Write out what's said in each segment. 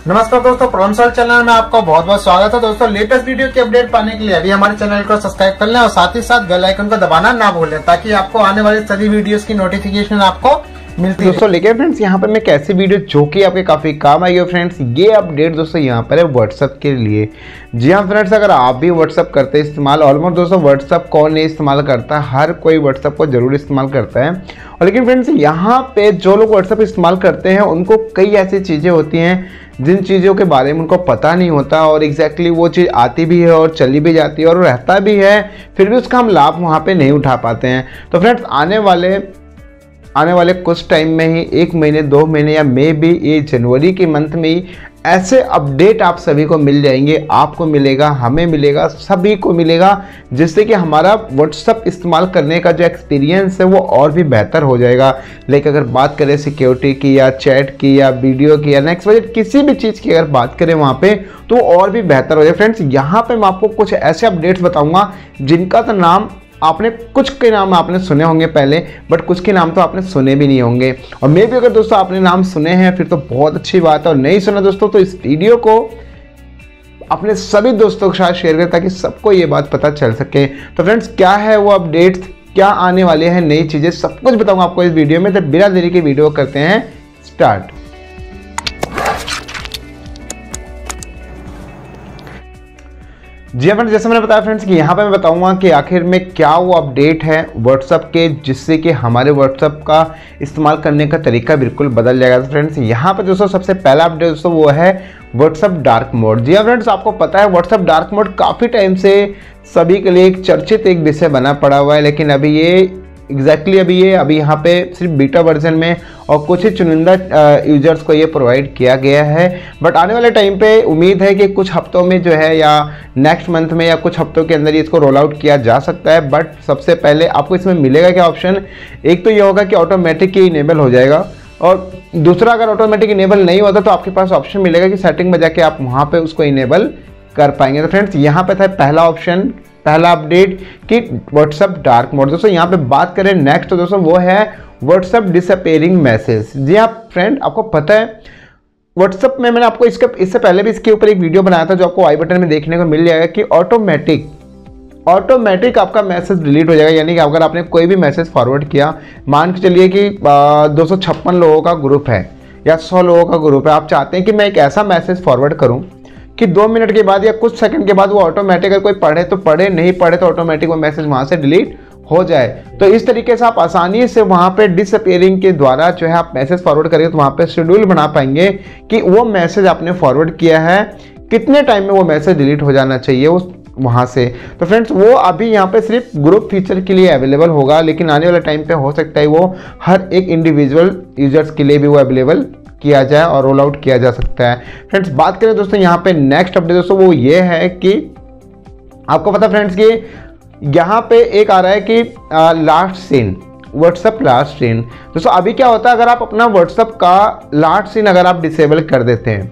नमस्कार दोस्तों, प्रोमसल चैनल में आपका बहुत बहुत स्वागत है। दोस्तों, लेटेस्ट वीडियो की अपडेट पाने के लिए अभी हमारे चैनल को सब्सक्राइब कर लें और साथ ही साथ बेल आइकन को दबाना ना भूलें ताकि आपको आने वाली सभी वीडियोस की नोटिफिकेशन आपको मिलती है। दोस्तों लेकिन फ्रेंड्स यहाँ पर मैं कैसी वीडियो जो कि आपके काफ़ी काम आएगी फ्रेंड्स, ये अपडेट दोस्तों यहाँ पर है व्हाट्सअप के लिए। जी हाँ फ्रेंड्स, अगर आप भी व्हाट्सअप करते हैं इस्तेमाल, ऑलमोस्ट दोस्तों व्हाट्सअप कौन नहीं इस्तेमाल करता, हर कोई व्हाट्सअप को जरूर इस्तेमाल करता है। और लेकिन फ्रेंड्स यहाँ पे जो लोग व्हाट्सअप इस्तेमाल करते हैं उनको कई ऐसी चीज़ें होती हैं जिन चीज़ों के बारे में उनको पता नहीं होता और एग्जैक्टली वो चीज़ आती भी है और चली भी जाती है और रहता भी है, फिर भी उसका हम लाभ वहाँ पे नहीं उठा पाते हैं। तो फ्रेंड्स आने वाले कुछ टाइम में ही, 1 महीने 2 महीने या मे भी ये जनवरी के मंथ में ही ऐसे अपडेट आप सभी को मिल जाएंगे। आपको मिलेगा, हमें मिलेगा, सभी को मिलेगा, जिससे कि हमारा व्हाट्सअप इस्तेमाल करने का जो एक्सपीरियंस है वो और भी बेहतर हो जाएगा। लेकिन अगर बात करें सिक्योरिटी की या चैट की या वीडियो की या नेक्स्ट बजट किसी भी चीज़ की अगर बात करें वहाँ पे, तो और भी बेहतर हो जाए। फ्रेंड्स यहाँ पे मैं आपको कुछ ऐसे अपडेट्स बताऊँगा जिनका तो नाम आपने, कुछ के नाम आपने सुने होंगे पहले, बट कुछ के नाम तो आपने सुने भी नहीं होंगे। और मे भी अगर दोस्तों आपने नाम सुने हैं फिर तो बहुत अच्छी बात है, और नहीं सुना दोस्तों तो इस वीडियो को अपने सभी दोस्तों के साथ शेयर करें ताकि सबको ये बात पता चल सके। तो फ्रेंड्स क्या है वो अपडेट्स, क्या आने वाले हैं नई चीज़ें, सब कुछ बताऊंगा आपको इस वीडियो में। तो बिना देरी के वीडियो करते हैं स्टार्ट। जी फ्रेंड्स, जैसे मैंने बताया फ्रेंड्स कि यहाँ पे मैं बताऊंगा कि आखिर में क्या वो अपडेट है व्हाट्सअप के जिससे कि हमारे व्हाट्सअप का इस्तेमाल करने का तरीका बिल्कुल बदल जाएगा। तो फ्रेंड्स यहाँ पे दोस्तों सबसे पहला अपडेट दोस्तों वो है व्हाट्सअप डार्क मोड। जी हाँ फ्रेंड्स, आपको पता है व्हाट्सअप डार्क मोड काफ़ी टाइम से सभी के लिए एक चर्चित एक विषय बना पड़ा हुआ है, लेकिन अभी ये अभी यहाँ पे सिर्फ बीटा वर्जन में और कुछ ही चुनिंदा यूजर्स को ये प्रोवाइड किया गया है। बट आने वाले टाइम पे उम्मीद है कि कुछ हफ्तों में जो है या नेक्स्ट मंथ में या कुछ हफ्तों के अंदर इसको रोल आउट किया जा सकता है। बट सबसे पहले आपको इसमें मिलेगा क्या ऑप्शन, एक तो ये होगा कि ऑटोमेटिक ही इनेबल हो जाएगा, और दूसरा अगर ऑटोमेटिक इनेबल नहीं होता तो आपके पास ऑप्शन मिलेगा कि सेटिंग में जाके आप वहाँ पर उसको इनेबल कर पाएंगे। तो फ्रेंड्स यहाँ पे था पहला ऑप्शन, पहला अपडेट कि व्हाट्सअप डार्क मोड। दोस्तों यहाँ पे बात करें नेक्स्ट तो दोस्तों वो है व्हाट्सअप डिसअपीयरिंग मैसेज। जी हाँ फ्रेंड, आपको पता है व्हाट्सअप में मैंने आपको इससे पहले भी इसके ऊपर एक वीडियो बनाया था जो आपको आई बटन में देखने को मिल जाएगा कि ऑटोमेटिक आपका मैसेज डिलीट हो जाएगा। यानी कि अगर आपने कोई भी मैसेज फॉरवर्ड किया, मान के चलिए कि 256 लोगों का ग्रुप है या 100 लोगों का ग्रुप है, आप चाहते हैं कि मैं एक ऐसा मैसेज फॉरवर्ड करूं कि 2 मिनट के बाद या कुछ सेकंड के बाद वो ऑटोमेटिक, अगर कोई पढ़े तो पढ़े, नहीं पढ़े तो ऑटोमेटिक वो मैसेज वहां से डिलीट हो जाए। तो इस तरीके से आप आसानी से वहां पे डिसअपीयरिंग के द्वारा जो है आप मैसेज फॉरवर्ड करेंगे तो वहां पे शेड्यूल बना पाएंगे कि वो मैसेज आपने फॉरवर्ड किया है, कितने टाइम में वो मैसेज डिलीट हो जाना चाहिए उस वहां से। तो फ्रेंड्स वो अभी यहाँ पे सिर्फ ग्रुप फीचर के लिए अवेलेबल होगा, लेकिन आने वाले टाइम पे हो सकता है वो हर एक इंडिविजुअल यूजर्स के लिए भी वो अवेलेबल किया जाए और रोल आउट किया जा सकता है। फ्रेंड्स बात करें दोस्तों यहाँ पे नेक्स्ट अपडेट दोस्तों वो ये है कि आपको पता फ्रेंड्स कि यहाँ पे एक आ रहा है कि last seen, WhatsApp last seen. दोस्तों अभी क्या होता है, अगर आप अपना व्हाट्सअप का लास्ट सीन अगर आप डिसेबल कर देते हैं,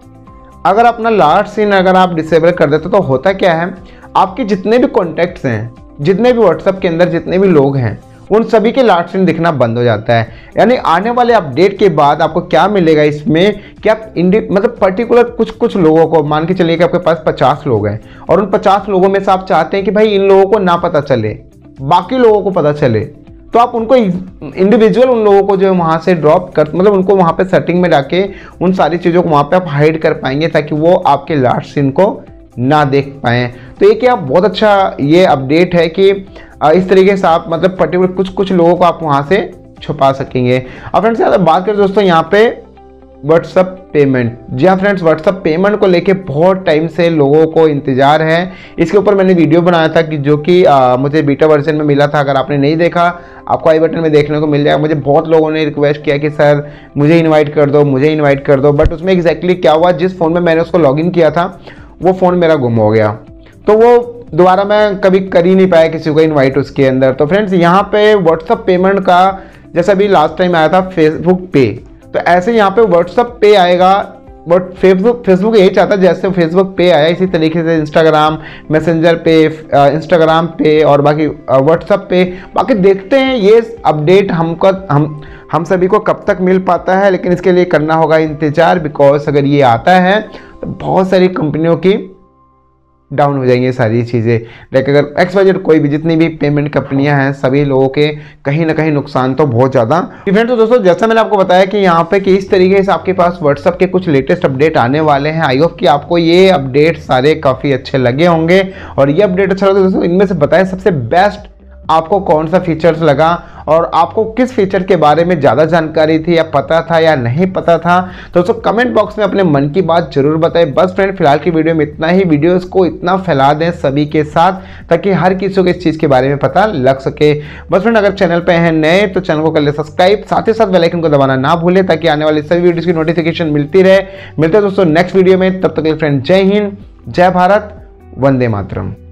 अगर अपना लास्ट सीन अगर आप डिसेबल कर देते तो होता क्या है, आपके जितने भी कॉन्टैक्ट्स हैं, जितने भी व्हाट्सअप के अंदर जितने भी लोग हैं, उन सभी के लास्ट सीन दिखना बंद हो जाता है। यानी आने वाले अपडेट के बाद आपको क्या मिलेगा इसमें कि आप मतलब पर्टिकुलर कुछ लोगों को, मान के चलिए कि आपके पास 50 लोग हैं और उन 50 लोगों में से आप चाहते हैं कि भाई इन लोगों को ना पता चले, बाकी लोगों को पता चले, तो आप उनको इंडिविजुअल उन लोगों को जो वहाँ से ड्रॉप कर, मतलब उनको वहाँ पे सेटिंग में जाके उन सारी चीज़ों को वहाँ पे आप हाइड कर पाएंगे ताकि वो आपके लास्ट सीन को ना देख पाएँ। तो ये क्या बहुत अच्छा ये अपडेट है कि इस तरीके से आप मतलब पर्टिकुलर कुछ लोगों को आप वहाँ से छुपा सकेंगे। अब फ्रेंड्स बात करें दोस्तों यहाँ पे व्हाट्सअप पेमेंट। जी हाँ फ्रेंड्स, व्हाट्सअप पेमेंट को लेके बहुत टाइम से लोगों को इंतजार है। इसके ऊपर मैंने वीडियो बनाया था कि जो कि मुझे बीटा वर्जन में मिला था। अगर आपने नहीं देखा आपको आई बटन में देखने को मिल जाएगा। मुझे बहुत लोगों ने रिक्वेस्ट किया कि सर मुझे इन्वाइट कर दो, मुझे इन्वाइट कर दो, बट उसमें एग्जैक्टली क्या हुआ, जिस फ़ोन में मैंने उसको लॉगिन किया था वो फ़ोन मेरा गुम हो गया, तो वो दोबारा मैं कभी कर ही नहीं पाया किसी को इनवाइट उसके अंदर। तो फ्रेंड्स यहाँ पे व्हाट्सअप पेमेंट का जैसा अभी लास्ट टाइम आया था फेसबुक पे, तो ऐसे यहाँ पे व्हाट्सअप पे आएगा। बट फेसबुक यही चाहता है जैसे फेसबुक पे आया इसी तरीके से इंस्टाग्राम मैसेंजर पे, इंस्टाग्राम पे और बाकी व्हाट्सअप पे। बाकी देखते हैं ये अपडेट हम सभी को कब तक मिल पाता है, लेकिन इसके लिए करना होगा इंतजार, बिकॉज अगर ये आता है तो बहुत सारी कंपनियों की डाउन हो जाएंगी सारी चीज़ें। लेकिन अगर XYZ कोई भी जितनी भी पेमेंट कंपनियां हैं सभी लोगों के कहीं ना कहीं नुकसान तो बहुत ज़्यादा। फ्रेंड्स तो दोस्तों जैसा मैंने आपको बताया कि यहाँ पे कि इस तरीके से आपके पास WhatsApp के कुछ लेटेस्ट अपडेट आने वाले हैं। आई होप कि आपको ये अपडेट सारे काफ़ी अच्छे लगे होंगे, और ये अपडेट अच्छा लगा तो दोस्तों इनमें से बताएं सबसे बेस्ट आपको कौन सा फीचर्स लगा, और आपको किस फीचर के बारे में ज़्यादा जानकारी थी या पता था या नहीं पता था। तो दोस्तों कमेंट बॉक्स में अपने मन की बात जरूर बताएं। बस फ्रेंड फिलहाल की वीडियो में इतना ही। वीडियोस को इतना फैला दें सभी के साथ ताकि हर किसी को इस चीज़ के बारे में पता लग सके। बस फ्रेंड अगर चैनल पे हैं नए तो चैनल को कर ले सब्सक्राइब, साथ ही साथ बेल आइकन को दबाना ना भूलें ताकि आने वाली सभी वीडियोज़ की नोटिफिकेशन मिलती रहे। मिलते हैं दोस्तों नेक्स्ट वीडियो में, तब तक के लिए फ्रेंड जय हिंद, जय भारत, वंदे मातरम।